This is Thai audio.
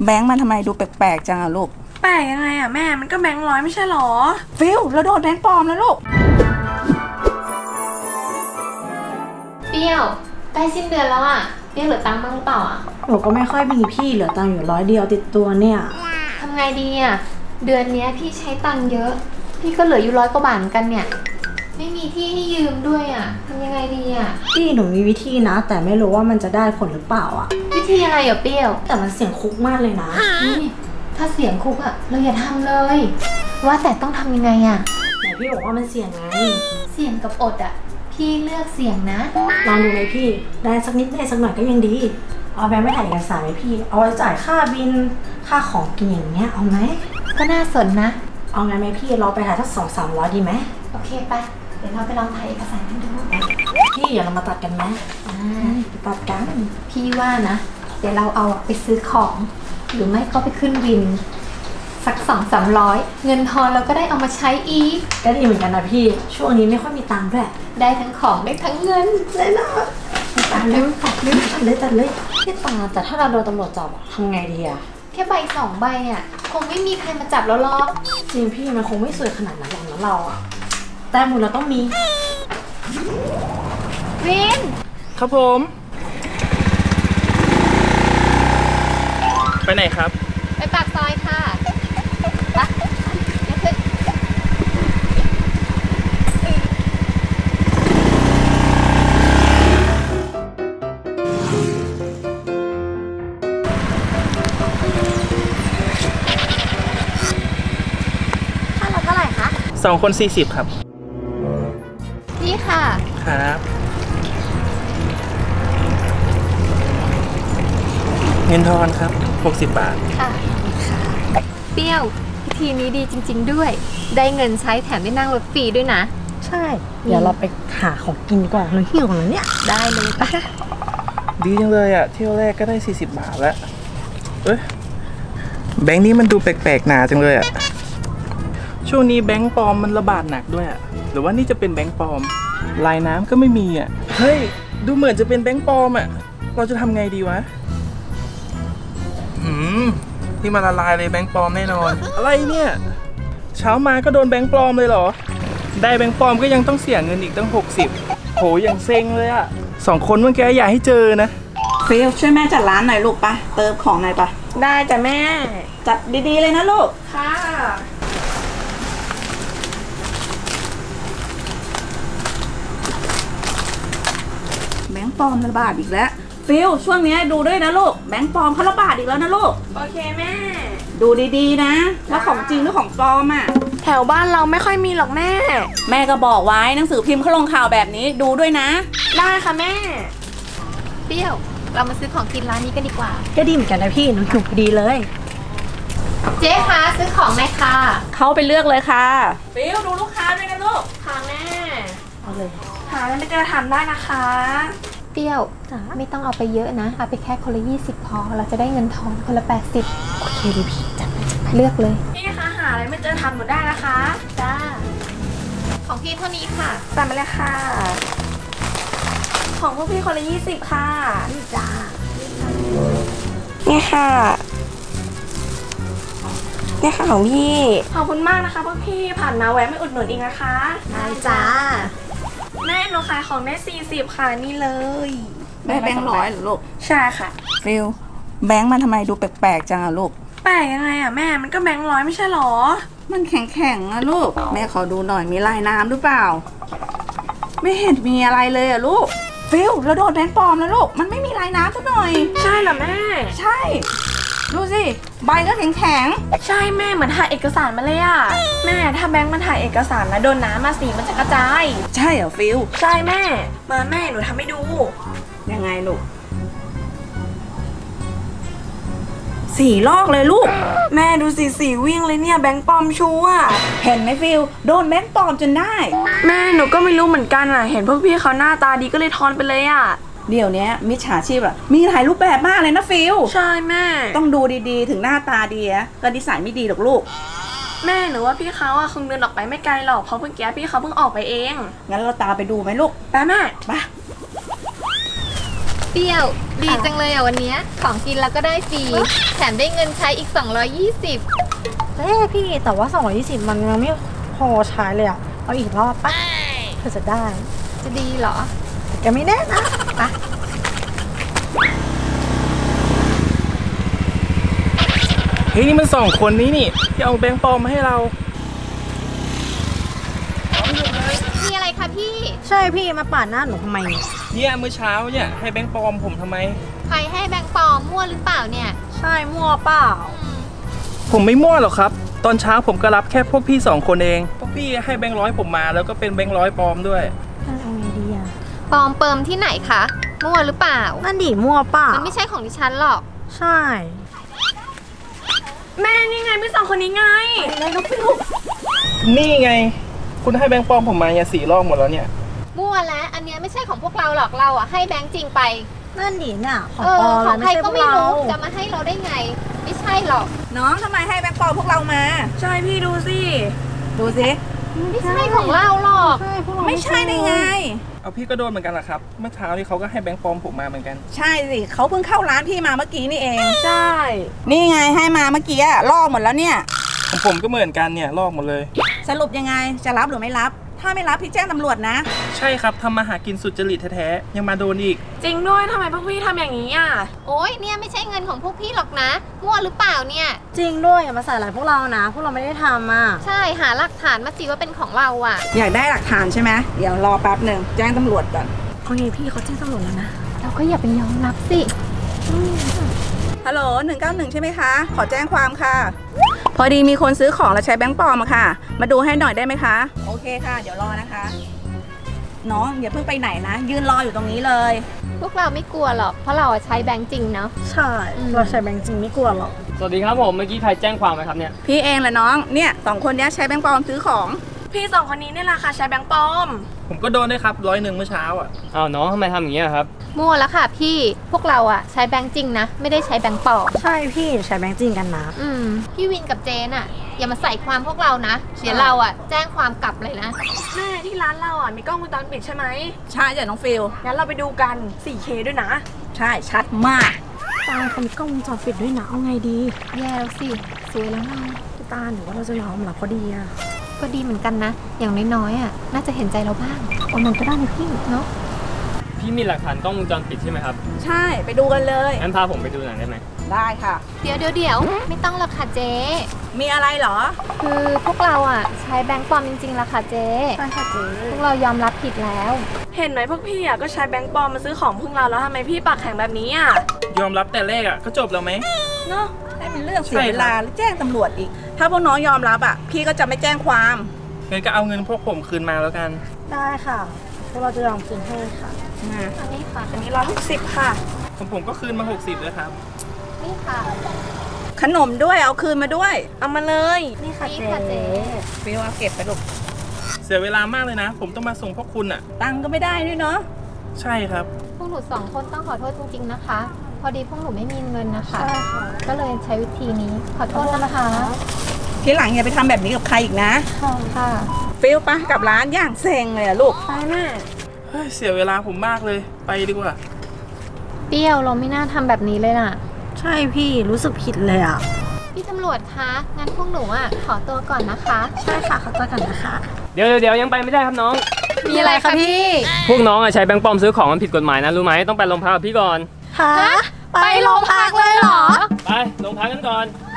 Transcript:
แบงค์มันทำไมดูแปลกๆจังอะลูกแปลกยังไงอะแม่มันก็แบงค์ร้อยไม่ใช่หรอฟิลแล้วโดนแบงค์ปลอมแล้วลูกเปรี้ยวใกล้สิ้นเดือนแล้วอะเปรี้ยวเหลือตังค์บ้างหรือเปล่าอะหนูก็ไม่ค่อยมีพี่เหลือตังค์อยู่100 เดียวติดตัวเนี่ยทำไงดีอะเดือนนี้พี่ใช้ตังค์เยอะพี่ก็เหลืออยู่100 กว่าบาทเหมือนกันเนี่ยไม่มีที่ให้ยืมด้วยอะทำยังไงดีอะพี่หนูมีวิธีนะแต่ไม่รู้ว่ามันจะได้ผลหรือเปล่าอะวิธีอะไรอะเปรี้ยวแต่มันเสี่ยงคุกมากเลยนะถ้าเสี่ยงคุกอะเราอย่าทำเลยว่าแต่ต้องทำยังไงอะไหนพี่บอกว่ามันเสี่ยงไงเสี่ยงกับอดอะพี่เลือกเสี่ยงนะลองดูไหมพี่ได้สักนิดได้สักหน่อยก็ยังดีเอาแบงค์ไม่ถ่ายเอกสารไหมพี่เอาไว้จ่ายค่าบินค่าของกินอย่างเงี้ยเอาไหมก็น่าสนนะเอาไงไหมพี่เราไปถ่ายสัก200-300ดีไหมโอเคไปเดี๋ยวเราไปลองถ่ายเอกสารกันดูพี่อย่าเรามาตัดกันไหมตัดกันพี่ว่านะเดี๋ยวเราเอาไปซื้อของหรือไม่ก็ไปขึ้นวินสัก200-300เงินทอนเราก็ได้เอามาใช้อีกก็ดีเหมือนกันนะพี่ช่วงนี้ไม่ค่อยมีตังค์ด้วยได้ทั้งของได้ทั้งเงินเลยนะตัดเลยตัดเลยพี่ตาแต่ถ้าเราโดนตำรวจจับทำไงดีอะแค่ใบ2 ใบอะคงไม่มีใครมาจับเราหรอกจริงพี่มันคงไม่สวยขนาดนั้นหรอกนะเราอะแต่หมูเราต้องมีวินครับผมไปไหนครับไปปากซอยค่ะไปยังขึ้นค่ารถเท่าไหร่คะ 2 คน40ครับนี่ค่ะครับเงินทอนครับ60 บาทค่ะเปรี้ยวพิธีนี้ดีจริงๆด้วยได้เงินใช้แถมได้นั่งรถฟรีด้วยนะใช่เดี๋ยวเราไปหาของกินก่อนเราหิวแล้วเนี่ยได้เลยปะดีจังเลยอ่ะเที่ยวแรกก็ได้40 บาทแล้วแบงค์นี้มันดูแปลกๆหนาจังเลยอ่ะช่วงนี้แบงค์ปลอมมันระบาดหนักด้วยอ่ะหรือว่านี่จะเป็นแบงค์ปลอมลายน้ำก็ไม่มีอ่ะเฮ้ยดูเหมือนจะเป็นแบงค์ปลอมอ่ะเราจะทำไงดีวะนี่มาละลายเลยแบงค์ปลอมแน่นอนอะไรเนี่ยเช้ามาก็โดนแบงค์ปลอมเลยเหรอได้แบงค์ปลอมก็ยังต้องเสียเงินอีกตั้ง60โหอย่างเซ็งเลยอ่ะ2 คนเมื่อกี้อย่าให้เจอนะฟิลช่วยแม่จัดร้านหน่อยลูกไปเติมของหน่อยไปได้จ้ะแม่จัดดีๆเลยนะลูกค่ะแบงค์ปลอมระบาดอีกแล้วฟิลช่วงนี้ดูด้วยนะลูกแบงค์ปลอมเขาระบาดอีกแล้วนะลูกโอเคแม่ดูดีๆนะว่าของจริงหรือของปลอมอ่ะแถวบ้านเราไม่ค่อยมีหรอกแม่แม่ก็บอกไว้หนังสือพิมพ์เขาลงข่าวแบบนี้ดูด้วยนะได้ค่ะแม่เปรี้ยวเรามาซื้อของกินร้านนี้กันดีกว่าก็ดีเหมือนกันนะพี่หนูถูกดีเลยเจ๊คะซื้อของหน่อยค่ะเขาไปเลือกเลยค่ะฟิลดูลูกค้าด้วยนะลูกค่ะแม่เอาเลยค่ะแล้วไม่จะทำได้นะคะเปรี้ยวไม่ต้องเอาไปเยอะนะเอาไปแค่คนละ20พอเราจะได้เงินทอนคนละ80 โอเคดิพี่จัดเลือกเลยพี่คะหาอะไรไม่เจอทำหมดได้นะคะจ้าของพี่เท่านี้ค่ะสั่งมาเลยค่ะของพวกพี่คนละ20ค่ะนี่จ้านี่ค่ะนี่ค่ะของพี่ขอบคุณมากนะคะพวกพี่ผ่านมาแวะไม่อุดหนุนอีกนะคะได้จ้าแม่หนูขายของได้40ค่ะนี่เลยได้แบงค์100เหรอลูกใช่ค่ะฟิลแบงค์มันทำไมดูแปลกๆจังอะลูกแปลกยังไงอะแม่มันก็แบงค์100ไม่ใช่หรอมันแข็งๆอะลูกแม่ขอดูหน่อยมีลายน้ำหรือเปล่าไม่เห็นมีอะไรเลยอะลูกฟิลแล้วโดนแบงค์ปลอมแล้วลูกมันไม่มีลายน้ำสักหน่อยใช่เหรอแม่ใช่ดูสิใบก็แข็งใช่แม่เหมือนถ่ายเอกสารมาเลยอะแม่ถ้าแบงค์มันถ่ายเอกสารแล้วโดนน้ำมาสีมันจะกระจายใช่เหรอฟิลใช่แม่มาแม่หนูทำให้ดูยังไงลูก4 ลอกเลยลูกแม่ดูสีวิ่งเลยเนี่ยแบงค์ปลอมชัวเห็นไหมฟิลโดนแบงค์ปลอมจนได้แม่หนูก็ไม่รู้เหมือนกันอะเห็นพวกพี่เขาหน้าตาดีก็เลยทอนไปเลยอะเดี๋ยวนี้มิจฉาชีพอะมีหลายรูปแบบมากเลยนะฟิลใช่แม่ต้องดูดีๆถึงหน้าตาดีอะก็นิสัยไม่ดีหรอกลูกแม่หนูว่าพี่เขาอะคงเดินออกไปไม่ไกลหรอกเพราะเมื่อกี้พี่เขาเพิ่งออกไปเองงั้นเราตามไปดูไหมลูกไปแม่ไปเปรี้ยวดีจังเลยอ่ะวันเนี้ยของกินแล้วก็ได้ฟรีแถมได้เงินใช้อีก220 พี่แต่ว่า220มันยังไม่พอใช้เลยอ่ะเอาอีกรอบปะเธอจะได้จะดีเหรอแต่แกไม่แน่นะไปเฮ้ยนี่มัน2 คนนี้นี่ที่เอาแบงค์ปลอมมาให้เรามีอะไรคะพี่ใช่พี่มาปาดหน้าหนูทำไมเนี่ยเนี่ยเมื่อเช้าเนี่ยให้แบงค์ปลอมผมทำไมใครให้แบงค์ปลอมมั่วหรือเปล่าเนี่ยใช่มั่วเปล่าผมไม่มั่วหรอกครับ ตอนเช้าผมก็รับแค่พวกพี่2 คนเองพวกพี่ให้แบงค์100ผมมาแล้วก็เป็นแบงค์100ปลอมด้วยเอาไงดีอ่ะปลอมเปิมที่ไหนคะมั่วหรือเปล่านั่นดิมั่วเปล่ามันไม่ใช่ของดิฉันหรอกใช่แม่นี่ไงพี่2 คนนี้ไงนี่ไง คุณให้แบงค์ปลอมผมมาเนี่ย4 รอบหมดแล้วเนี่ยมั่วแล้วอันเนี้ยไม่ใช่ของพวกเราหรอกเราอ่ะให้แบงค์จริงไปนั่นดิเนี่ยของเอปลออมของไม่ใครใช่พก็วกไม่เรารู้จะมาให้เราได้ไง ไม่ใช่หรอกน้องทำไมให้แบงค์ปลอมพวกเรามาใช่พี่ดูสิดูสิไม่ใช่ของเราหรอกใช่พวกเราไม่ใช่ได้ไงเอาพี่ก็โดนเหมือนกันเหรอครับ เมื่อเช้านี่เขาก็ให้แบงค์ปลอมผมมาเหมือนกันใช่สิเขาเพิ่งเข้าร้านพี่มาเมื่อกี้นี่เองใช่นี่ไงให้มาเมื่อกี้อะลอกหมดแล้วเนี่ยของผมก็เหมือนกันเนี่ยลอกหมดเลยสรุปยังไงจะรับหรือไม่รับ ถ้าไม่รับพี่แจ้งตำรวจนะใช่ครับทำมาหากินสุจริตแท้ๆยังมาโดนอีกจริงด้วยทำไมพวกพี่ทำอย่างนี้อ่ะโอ๊ยเนี่ยไม่ใช่เงินของพวกพี่หรอกนะมั่วหรือเปล่าเนี่ยจริงด้วยอย่ามาใส่ร้ายพวกเรานะ พวกเราไม่ได้ทำอ่ะใช่หาหลักฐานมาสิว่าเป็นของเราอ่ะอยากได้หลักฐานใช่ไหมเดี๋ยวรอแป๊บหนึ่งแจ้งตำรวจก่อนโอเคพี่เขาแจ้งตำรวจแล้วนะเราก็อย่าไปยอมรับสิฮัลโหล191ใช่ไหมคะ ขอแจ้งความค่ะ พอดีมีคนซื้อของแล้วใช้แบงค์ปลอมอะค่ะ มาดูให้หน่อยได้ไหมคะ โอเคค่ะ เดี๋ยวรอนะคะ น้องอย่าเพิ่งไปไหนนะ ยืนรออยู่ตรงนี้เลยพวกเราไม่กลัวหรอกเพราะเราอะใช้แบงค์จริงเนาะใช่เราใช้แบงค์จริงไม่กลัวหรอกสวัสดีครับผมเมื่อกี้ใครแจ้งความไหมครับเนี่ยพี่เองแหละน้อง เนี่ย2 คนเนี้ยใช้แบงค์ปลอมซื้อของพี่2 คนนี้เนี่ยแหละค่ะใช้แบงค์ปลอมผมก็โดนได้วยครับ100เมื่อเช้าอ่ะอ้าวน้องทำไมทำอย่างนี้ยครับมั่วแล้วค่ะพี่พวกเราอะใช้แบงค์จริงนะไม่ได้ใช้แบงค์ปลอมใช่พี่ใช้แบงค์จริงกันนะพี่วินกับเจนอะอย่ามาใส่ความพวกเรานะเดี๋ยวเราอะแจ้งความกลับเลยนะแม่ที่ร้านเราอ่ะมีกล้องวงจรปิดใช่ไหมใช่จ้ะน้องฟิลงั้นเราไปดูกัน 4K ด้วยนะใช่ชัดมากตาเขามีกล้องวงจรปิดด้วยนะเอาไงดีแย่แล้วสิสวยแล้วเราพี่ตาหรือว่าเราจะยอมรับเขาดีอ่ะก็ดีเหมือนกันนะ อย่างน้อยๆอะน่าจะเห็นใจเราบ้างโอ้มันก็ได้นะพี่เนาะพี่มีหลักฐานกล้องวงจรปิดใช่ไหมครับใช่ไปดูกันเลยงั้นพาผมไปดูหน่อยได้ไหมได้ค่ะเดี๋ยวไม่ต้องหรอกค่ะเจ๊มีอะไรเหรอคือพวกเราอะใช้แบงค์ปลอมจริงๆละค่ะเจ๊ใช่ค่ะเจ๊พวกเรายอมรับผิดแล้วเห็นไหมพวกพี่อ่ะก็ใช้แบงค์ปลอมมาซื้อของพวกเราแล้วทำไมพี่ปากแข็งแบบนี้อ่ะยอมรับแต่แรกอ่ะก็จบแล้วไหมเนาะให้เป็นเรื่องเสียเวลาแล้วแจ้งตำรวจอีก ถ้าพวกน้องยอมรับอ่ะ พี่ก็จะไม่แจ้งความงั้นก็เอาเงินพวกผมคืนมาแล้วกันได้ค่ะพวกเราจะยอมคืนให้ค่ะอันนี้ค่ะอันนี้160ค่ะของผมก็คืนมา60เลยครับนี่ค่ะขนมด้วยเอาคืนมาด้วยเอามาเลยนี่ค่ะนี่เจ๊ค่ะเจ๊ฟิลเอาเก็บไปลูกเสียเวลามากเลยนะ ผมต้องมาส่งพวกคุณอ่ะตังค์ก็ไม่ได้ด้วยเนาะใช่ครับพวกหนู2 คนต้องขอโทษจริงๆนะคะ พอดีพวกหนูไม่มีเงินนะคะใช่ค่ะก็เลยใช้วิธีนี้ ขอโทษนะคะทีหลังอย่าไปทำแบบนี้กับใครอีกนะค่ะฟิลปะกลับร้านย่างเซ็งเลยอะลูกไปแม่เฮ้ยเสียเวลาผมมากเลย ไปดีกว่าเปรี้ยวเราไม่น่าทำแบบนี้เลยน่ะใช่พี่รู้สึกผิดเลยอ่ะพี่ตำรวจคะ งั้นพวกหนูอ่ะขอตัวก่อนนะคะใช่ค่ะเขาเจอกันนะคะเดี๋ยวยังไปไม่ได้ครับน้องมีอะไรคะพี่พวกน้องอะใช้แบงค์ปลอมซื้อของมันผิดกฎหมายนะรู้ไหมต้องไปโรงพักกับพี่ก่อนฮะไปโรงพักเลยเหรอไปโรงพักกันก่อนฮ